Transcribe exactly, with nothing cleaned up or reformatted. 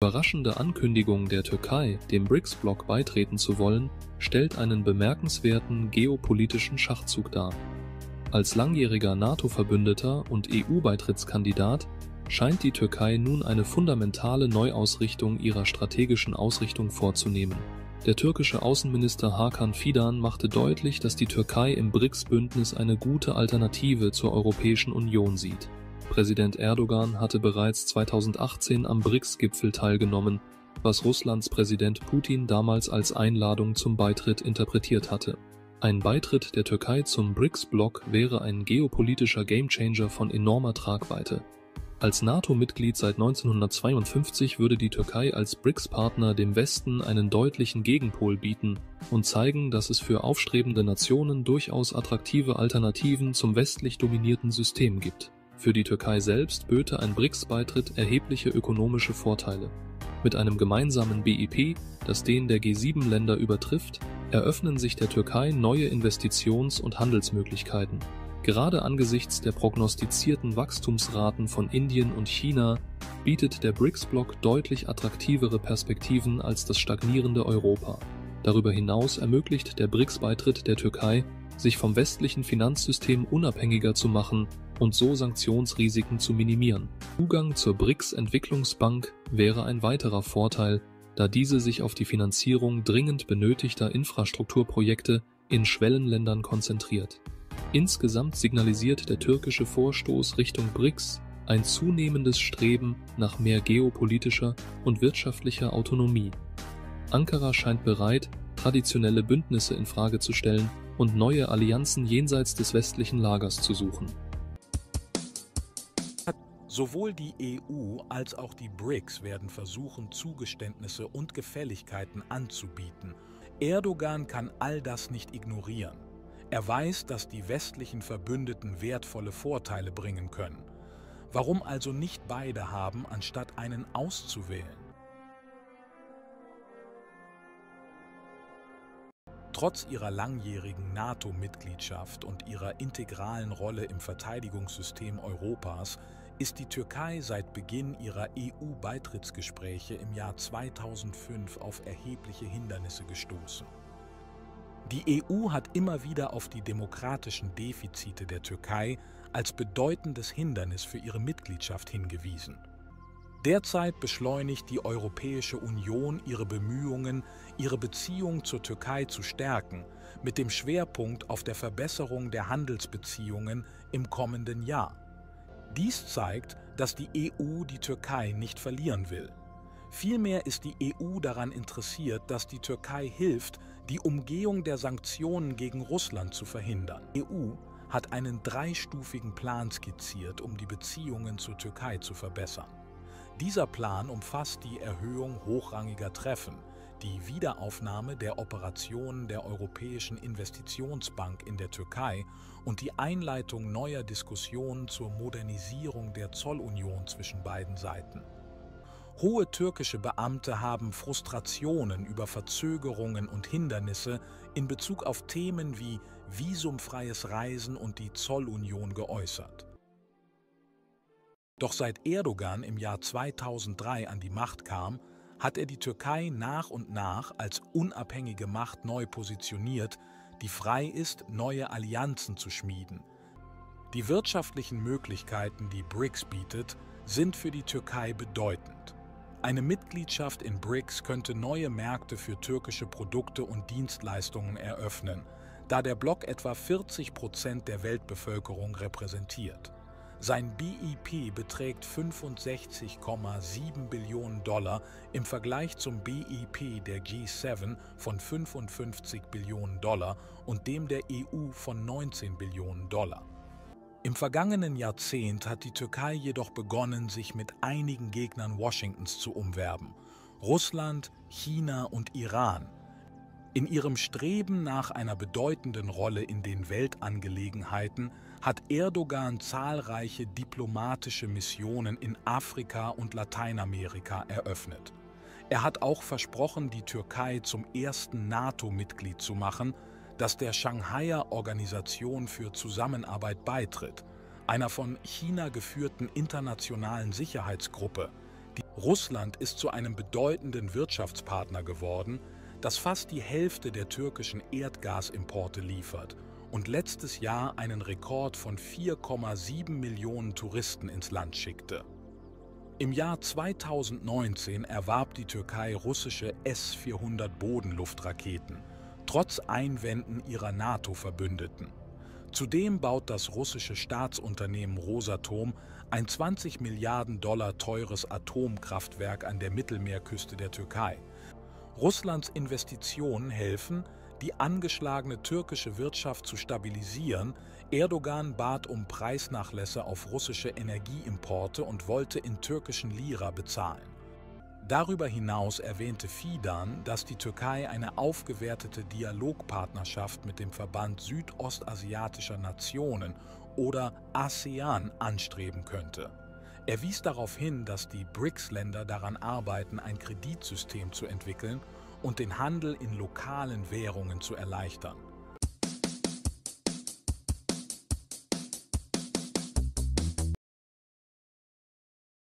überraschende Ankündigung der Türkei, dem BRICS-Block beitreten zu wollen, stellt einen bemerkenswerten geopolitischen Schachzug dar. Als langjähriger NATO-Verbündeter und E U-Beitrittskandidat scheint die Türkei nun eine fundamentale Neuausrichtung ihrer strategischen Ausrichtung vorzunehmen. Der türkische Außenminister Hakan Fidan machte deutlich, dass die Türkei im BRICS-Bündnis eine gute Alternative zur Europäischen Union sieht. Präsident Erdogan hatte bereits zweitausendachtzehn am BRICS-Gipfel teilgenommen, was Russlands Präsident Putin damals als Einladung zum Beitritt interpretiert hatte. Ein Beitritt der Türkei zum BRICS-Block wäre ein geopolitischer Gamechanger von enormer Tragweite. Als NATO-Mitglied seit neunzehnhundertzweiundfünfzig würde die Türkei als BRICS-Partner dem Westen einen deutlichen Gegenpol bieten und zeigen, dass es für aufstrebende Nationen durchaus attraktive Alternativen zum westlich dominierten System gibt. Für die Türkei selbst böte ein BRICS-Beitritt erhebliche ökonomische Vorteile. Mit einem gemeinsamen B I P, das den der G sieben Länder übertrifft, eröffnen sich der Türkei neue Investitions- und Handelsmöglichkeiten. Gerade angesichts der prognostizierten Wachstumsraten von Indien und China bietet der BRICS-Block deutlich attraktivere Perspektiven als das stagnierende Europa. Darüber hinaus ermöglicht der BRICS-Beitritt der Türkei, sich vom westlichen Finanzsystem unabhängiger zu machen und so Sanktionsrisiken zu minimieren. Zugang zur BRICS-Entwicklungsbank wäre ein weiterer Vorteil, da diese sich auf die Finanzierung dringend benötigter Infrastrukturprojekte in Schwellenländern konzentriert. Insgesamt signalisiert der türkische Vorstoß Richtung BRICS ein zunehmendes Streben nach mehr geopolitischer und wirtschaftlicher Autonomie. Ankara scheint bereit, traditionelle Bündnisse in Frage zu stellen und neue Allianzen jenseits des westlichen Lagers zu suchen. Sowohl die E U als auch die BRICS werden versuchen, Zugeständnisse und Gefälligkeiten anzubieten. Erdogan kann all das nicht ignorieren. Er weiß, dass die westlichen Verbündeten wertvolle Vorteile bringen können. Warum also nicht beide haben, anstatt einen auszuwählen? Trotz ihrer langjährigen NATO-Mitgliedschaft und ihrer integralen Rolle im Verteidigungssystem Europas ist die Türkei seit Beginn ihrer E U-Beitrittsgespräche im Jahr zweitausendfünf auf erhebliche Hindernisse gestoßen. Die E U hat immer wieder auf die demokratischen Defizite der Türkei als bedeutendes Hindernis für ihre Mitgliedschaft hingewiesen. Derzeit beschleunigt die Europäische Union ihre Bemühungen, ihre Beziehung zur Türkei zu stärken, mit dem Schwerpunkt auf der Verbesserung der Handelsbeziehungen im kommenden Jahr. Dies zeigt, dass die E U die Türkei nicht verlieren will. Vielmehr ist die E U daran interessiert, dass die Türkei hilft, die Umgehung der Sanktionen gegen Russland zu verhindern. Die E U hat einen dreistufigen Plan skizziert, um die Beziehungen zur Türkei zu verbessern. Dieser Plan umfasst die Erhöhung hochrangiger Treffen, die Wiederaufnahme der Operationen der Europäischen Investitionsbank in der Türkei und die Einleitung neuer Diskussionen zur Modernisierung der Zollunion zwischen beiden Seiten. Hohe türkische Beamte haben Frustrationen über Verzögerungen und Hindernisse in Bezug auf Themen wie visumfreies Reisen und die Zollunion geäußert. Doch seit Erdogan im Jahr zweitausenddrei an die Macht kam, hat er die Türkei nach und nach als unabhängige Macht neu positioniert, die frei ist, neue Allianzen zu schmieden. Die wirtschaftlichen Möglichkeiten, die BRICS bietet, sind für die Türkei bedeutend. Eine Mitgliedschaft in BRICS könnte neue Märkte für türkische Produkte und Dienstleistungen eröffnen, da der Block etwa vierzig Prozent der Weltbevölkerung repräsentiert. Sein B I P beträgt fünfundsechzig Komma sieben Billionen Dollar im Vergleich zum B I P der G sieben von fünfundfünfzig Billionen Dollar und dem der E U von neunzehn Billionen Dollar. Im vergangenen Jahrzehnt hat die Türkei jedoch begonnen, sich mit einigen Gegnern Washingtons zu umwerben: Russland, China und Iran. In ihrem Streben nach einer bedeutenden Rolle in den Weltangelegenheiten hat Erdogan zahlreiche diplomatische Missionen in Afrika und Lateinamerika eröffnet. Er hat auch versprochen, die Türkei zum ersten NATO-Mitglied zu machen, das der Shanghaier Organisation für Zusammenarbeit beitritt, einer von China geführten internationalen Sicherheitsgruppe, Russland ist zu einem bedeutenden Wirtschaftspartner geworden, das fast die Hälfte der türkischen Erdgasimporte liefert und letztes Jahr einen Rekord von vier Komma sieben Millionen Touristen ins Land schickte. Im Jahr zweitausendneunzehn erwarb die Türkei russische S vierhundert Bodenluftraketen, trotz Einwänden ihrer NATO-Verbündeten. Zudem baut das russische Staatsunternehmen Rosatom ein zwanzig Milliarden Dollar teures Atomkraftwerk an der Mittelmeerküste der Türkei. Russlands Investitionen helfen, die angeschlagene türkische Wirtschaft zu stabilisieren. Erdogan bat um Preisnachlässe auf russische Energieimporte und wollte in türkischen Lira bezahlen. Darüber hinaus erwähnte Fidan, dass die Türkei eine aufgewertete Dialogpartnerschaft mit dem Verband südostasiatischer Nationen oder ASEAN anstreben könnte. Er wies darauf hin, dass die B R I C S-Länder daran arbeiten, ein Kreditsystem zu entwickeln und den Handel in lokalen Währungen zu erleichtern.